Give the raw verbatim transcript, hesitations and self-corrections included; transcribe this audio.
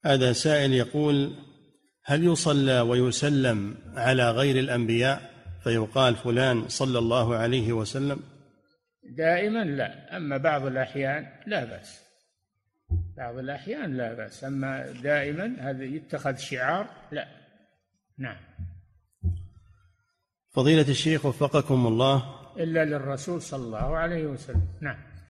هذا سائل يقول: هل يصلى ويسلم على غير الأنبياء فيقال فلان صلى الله عليه وسلم؟ دائما لا، أما بعض الأحيان لا بأس، بعض الأحيان لا بأس، أما دائما هذا يتخذ شعار لا. نعم. فضيلة الشيخ وفقكم الله، إلا للرسول صلى الله عليه وسلم. نعم.